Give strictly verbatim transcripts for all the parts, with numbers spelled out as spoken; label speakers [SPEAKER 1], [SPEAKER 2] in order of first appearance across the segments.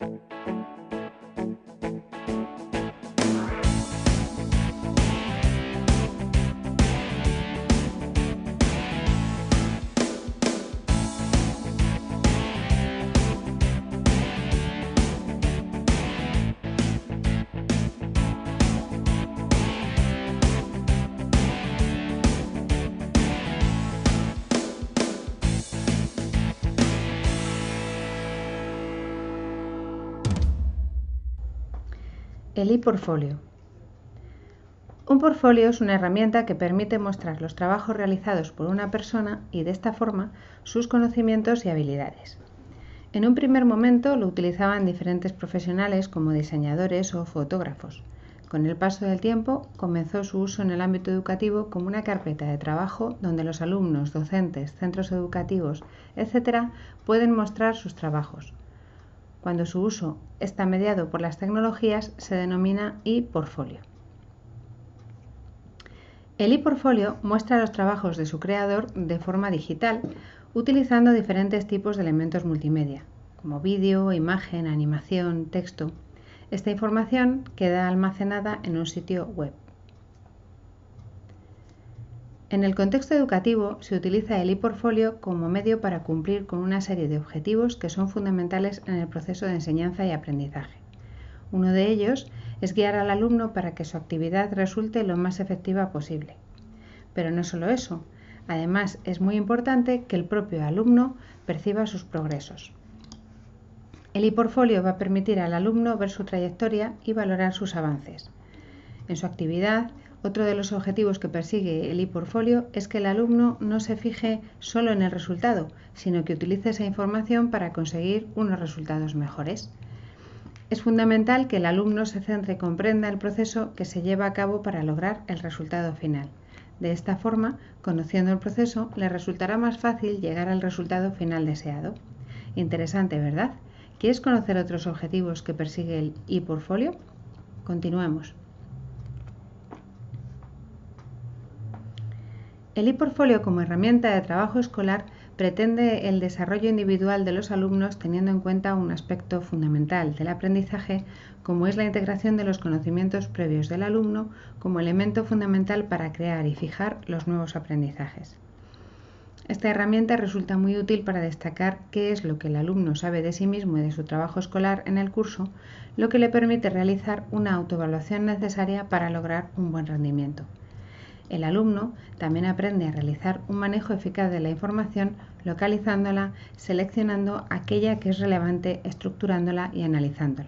[SPEAKER 1] El e-portfolio. Un portfolio es una herramienta que permite mostrar los trabajos realizados por una persona y de esta forma sus conocimientos y habilidades. En un primer momento lo utilizaban diferentes profesionales como diseñadores o fotógrafos. Con el paso del tiempo comenzó su uso en el ámbito educativo como una carpeta de trabajo donde los alumnos, docentes, centros educativos, etcétera pueden mostrar sus trabajos. Cuando su uso está mediado por las tecnologías, se denomina e-portfolio. El e-portfolio muestra los trabajos de su creador de forma digital, utilizando diferentes tipos de elementos multimedia, como vídeo, imagen, animación, texto. Esta información queda almacenada en un sitio web. En el contexto educativo se utiliza el e-portfolio como medio para cumplir con una serie de objetivos que son fundamentales en el proceso de enseñanza y aprendizaje. Uno de ellos es guiar al alumno para que su actividad resulte lo más efectiva posible. Pero no solo eso, además es muy importante que el propio alumno perciba sus progresos. El e-portfolio va a permitir al alumno ver su trayectoria y valorar sus avances. En su actividad, otro de los objetivos que persigue el e-portfolio es que el alumno no se fije solo en el resultado, sino que utilice esa información para conseguir unos resultados mejores. Es fundamental que el alumno se centre y comprenda el proceso que se lleva a cabo para lograr el resultado final. De esta forma, conociendo el proceso, le resultará más fácil llegar al resultado final deseado. Interesante, ¿verdad? ¿Quieres conocer otros objetivos que persigue el e-portfolio? Continuemos. El e-portfolio como herramienta de trabajo escolar pretende el desarrollo individual de los alumnos teniendo en cuenta un aspecto fundamental del aprendizaje como es la integración de los conocimientos previos del alumno como elemento fundamental para crear y fijar los nuevos aprendizajes. Esta herramienta resulta muy útil para destacar qué es lo que el alumno sabe de sí mismo y de su trabajo escolar en el curso, lo que le permite realizar una autoevaluación necesaria para lograr un buen rendimiento. El alumno también aprende a realizar un manejo eficaz de la información, localizándola, seleccionando aquella que es relevante, estructurándola y analizándola.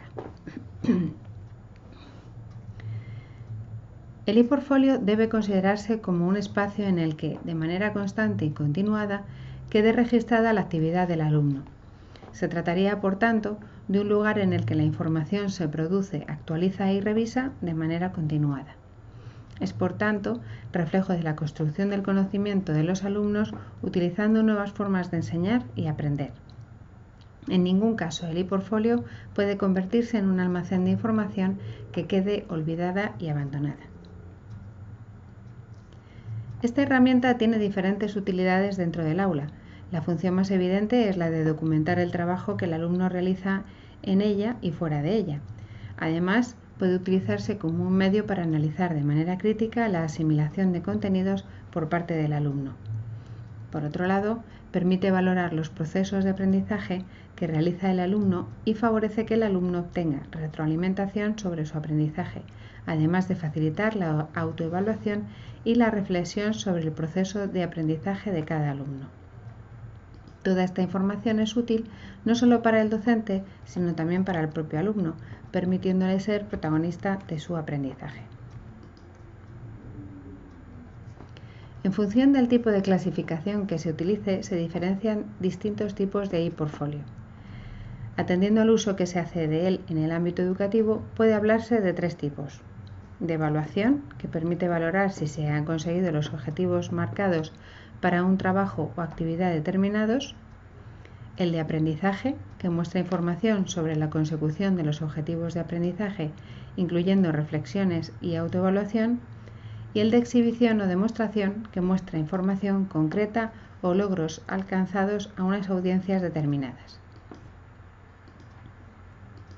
[SPEAKER 1] El e-portfolio debe considerarse como un espacio en el que, de manera constante y continuada, quede registrada la actividad del alumno. Se trataría, por tanto, de un lugar en el que la información se produce, actualiza y revisa de manera continuada. Es, por tanto, reflejo de la construcción del conocimiento de los alumnos utilizando nuevas formas de enseñar y aprender. En ningún caso el e-portfolio puede convertirse en un almacén de información que quede olvidada y abandonada. Esta herramienta tiene diferentes utilidades dentro del aula. La función más evidente es la de documentar el trabajo que el alumno realiza en ella y fuera de ella. Además, puede utilizarse como un medio para analizar de manera crítica la asimilación de contenidos por parte del alumno. Por otro lado, permite valorar los procesos de aprendizaje que realiza el alumno y favorece que el alumno obtenga retroalimentación sobre su aprendizaje, además de facilitar la autoevaluación y la reflexión sobre el proceso de aprendizaje de cada alumno. Toda esta información es útil no solo para el docente, sino también para el propio alumno, permitiéndole ser protagonista de su aprendizaje. En función del tipo de clasificación que se utilice, se diferencian distintos tipos de e-portfolio. Atendiendo al uso que se hace de él en el ámbito educativo, puede hablarse de tres tipos. De evaluación, que permite valorar si se han conseguido los objetivos marcados para un trabajo o actividad determinados. El de aprendizaje, que muestra información sobre la consecución de los objetivos de aprendizaje, incluyendo reflexiones y autoevaluación. Y el de exhibición o demostración, que muestra información concreta o logros alcanzados a unas audiencias determinadas.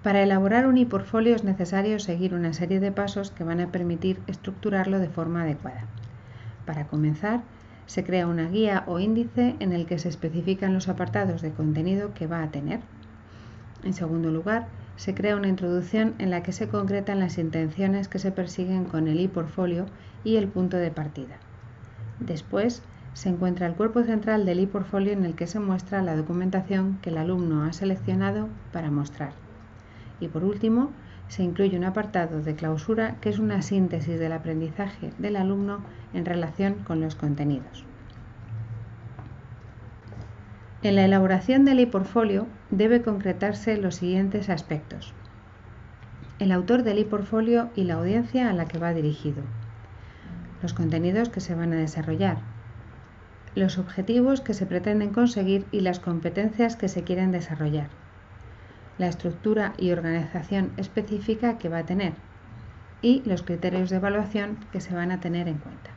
[SPEAKER 1] Para elaborar un e-portfolio es necesario seguir una serie de pasos que van a permitir estructurarlo de forma adecuada. Para comenzar, se crea una guía o índice en el que se especifican los apartados de contenido que va a tener. En segundo lugar, se crea una introducción en la que se concretan las intenciones que se persiguen con el e-portfolio y el punto de partida. Después, se encuentra el cuerpo central del e-portfolio en el que se muestra la documentación que el alumno ha seleccionado para mostrar. Y por último, se incluye un apartado de clausura que es una síntesis del aprendizaje del alumno en relación con los contenidos. En la elaboración del e-portfolio debe concretarse los siguientes aspectos: el autor del e-portfolio y la audiencia a la que va dirigido, los contenidos que se van a desarrollar, los objetivos que se pretenden conseguir y las competencias que se quieren desarrollar, la estructura y organización específica que va a tener y los criterios de evaluación que se van a tener en cuenta.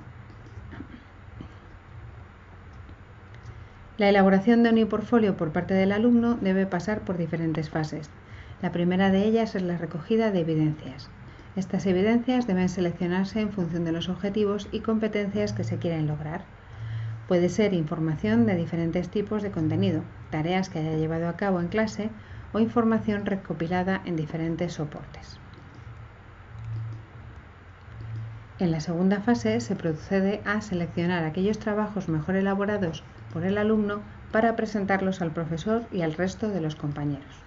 [SPEAKER 1] La elaboración de un e-portfolio por parte del alumno debe pasar por diferentes fases. La primera de ellas es la recogida de evidencias. Estas evidencias deben seleccionarse en función de los objetivos y competencias que se quieren lograr. Puede ser información de diferentes tipos de contenido, tareas que haya llevado a cabo en clase o información recopilada en diferentes soportes. En la segunda fase se procede a seleccionar aquellos trabajos mejor elaborados por el alumno para presentarlos al profesor y al resto de los compañeros.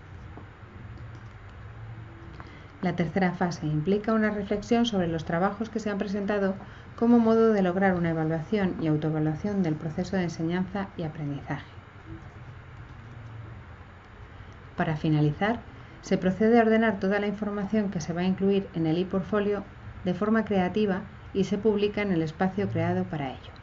[SPEAKER 1] La tercera fase implica una reflexión sobre los trabajos que se han presentado como modo de lograr una evaluación y autoevaluación del proceso de enseñanza y aprendizaje. Para finalizar, se procede a ordenar toda la información que se va a incluir en el e-portfolio de forma creativa y se publica en el espacio creado para ello.